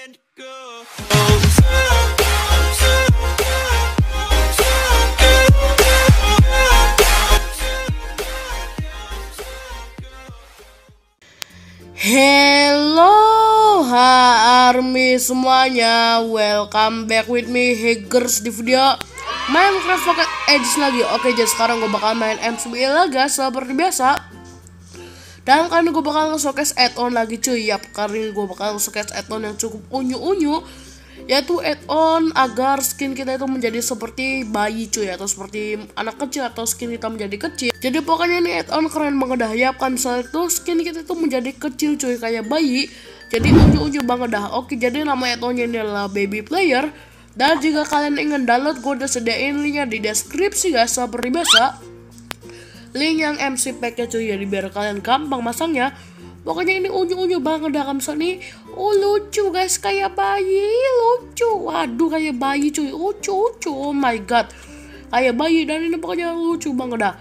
Hello Army semuanya, welcome back with me Hackers di video Minecraft Pocket Edge lagi. Oke, jadi sekarang gue bakal main MCBL lagi seperti biasa. Dan kali ini gue bakal nge-showcase add-on lagi cuy. Yap, kali ini gue bakal nge-showcase add-on yang cukup unyu-unyu, yaitu add-on agar skin kita itu menjadi seperti bayi cuy, atau seperti anak kecil, atau skin kita menjadi kecil. Jadi pokoknya ini add-on keren banget dah. Ya kan, misalnya itu skin kita itu menjadi kecil cuy, kayak bayi. Jadi unyu-unyu banget dah. Oke, jadi nama add-onnya ini adalah Baby Player. Dan jika kalian ingin download, gue udah sediain linknya di deskripsi guys, seperti biasa. Link yang MC pack-nya cuy, jadi biar kalian gampang masangnya. Pokoknya ini unyu-unyu banget dah. Misalnya nih, oh lucu guys, kayak bayi, lucu. Waduh, kayak bayi cuy, lucu, oh my god, kayak bayi. Dan ini pokoknya lucu banget dah.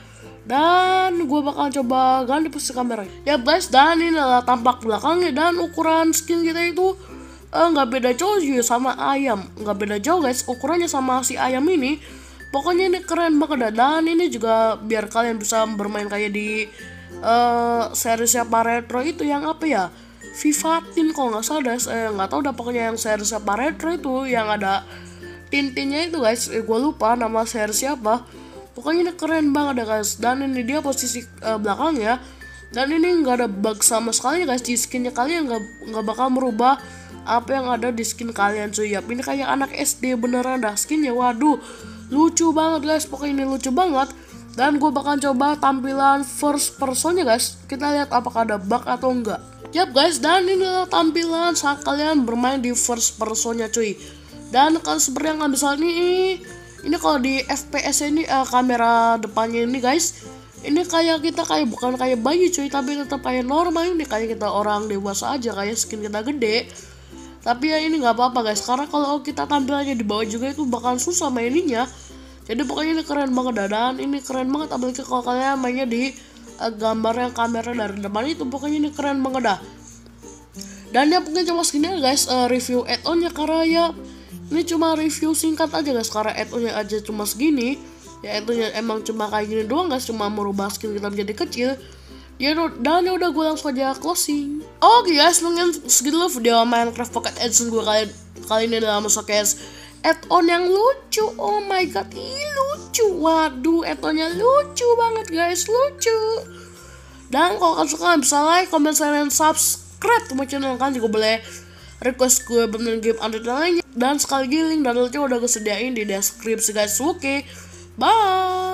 Dan gue bakal coba ganti posisi kamera. Ya guys, dan ini adalah tampak belakangnya. Dan ukuran skin kita itu nggak beda jauh sama ayam, nggak beda jauh guys ukurannya sama si ayam ini. Pokoknya ini keren banget dah. Dan ini juga biar kalian bisa bermain kayak di series apa retro itu yang apa ya, FIFA Teen kalau nggak salah guys, nggak tahu dah. Pokoknya yang series apa retro itu yang ada tintinnya itu guys, gue lupa nama series siapa. Pokoknya ini keren banget dah guys. Dan ini dia posisi belakangnya. Dan ini nggak ada bug sama sekali guys di skinnya. Kalian nggak bakal merubah apa yang ada di skin kalian cuy. Yap, ini kayak anak SD beneran dah skinnya. Waduh, lucu banget guys. Pokoknya ini lucu banget. Dan gue bakal coba tampilan first personnya guys. Kita lihat apakah ada bug atau enggak. Yap guys, dan ini adalah tampilan saat kalian bermain di first personnya cuy. Dan kalau seperti yang bisa ini kalau di FPS ini kamera depannya ini guys, ini kayak kita kayak bukan kayak bayi cuy, tapi tetap kayak normal. Ini kayak kita orang dewasa aja, kayak skin kita gede. Tapi ya ini nggak apa-apa guys, karena kalau kita tampilannya di bawah juga itu bakal susah maininnya. Jadi pokoknya ini keren banget dah. Dan ini keren banget apalagi kalau kalian mainnya di gambar yang kamera dari depan itu. Pokoknya ini keren banget dah. Dan ya mungkin cuma segini guys review add-onnya, karena ya ini cuma review singkat aja guys, karena add-onnya aja cuma segini. Ya add-onnya emang cuma kayak gini doang guys, cuma merubah skin kita menjadi kecil. Ya dan ya udah, gue langsung aja closing. Oke guys, mungkin segitu dulu video Minecraft Pocket Edge gue kali ini dalam showcase add-on yang lucu. Oh my god, ini lucu. Waduh, add-onnya lucu banget guys, lucu. Dan kalau kalian suka bisa like, comment, share, dan subscribe ke channel kan. Juga boleh request gue benerin game update lainnya. Dan sekali lagi link downloadnya udah gue sediain di deskripsi guys. Oke, bye.